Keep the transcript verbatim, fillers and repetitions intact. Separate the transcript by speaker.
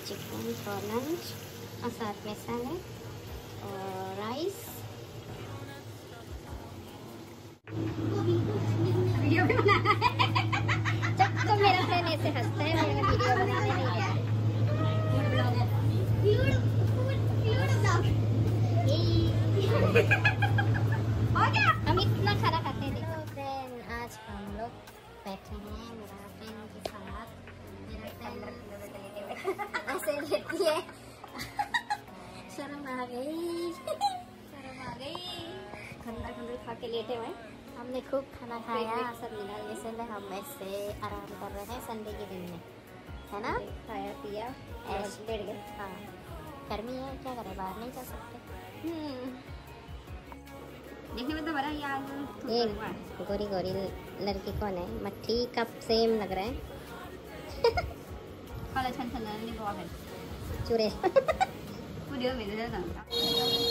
Speaker 1: Chicken for lunch और साथ में सैलेड और राइस। वीडियो बना जब तो मेरा फ्रेंड ऐसे हंसता है मेरे वीडियो बनाने नहीं गया। हम इतना खाना खाते हैं। देखो फ्रेंड, आज हम लोग बैठे हैं मेरा फ्रेंड के साथ। मेरा फ्रेंड ऐसे लेती है। शर्म आ गई, शर्म आ गई। खंडा खंडा खा के लेटे हुए। हमने खूब खाना खाया सब मिला, इसलिए हम ऐसे आराम कर रहे हैं संडे के दिन में, है ना। खाया पिया ऐसे लेट गए। हाँ, गर्मी है, क्या करें, बाहर नहीं जा सकते। देखने में तो बड़ा यार ये गोरी गोरी लड़की कौन है? मट्टी कप सेम लग रहा है। चूरे वीडियो में